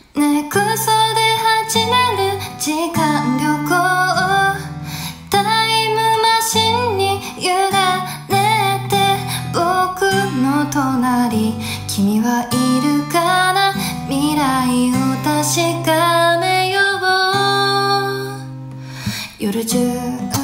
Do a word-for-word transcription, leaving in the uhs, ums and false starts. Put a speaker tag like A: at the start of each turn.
A: ねえクソで始める時間旅行、タイムマシンに委ねて、僕の隣君はいるかな、未来を確かめよう。夜中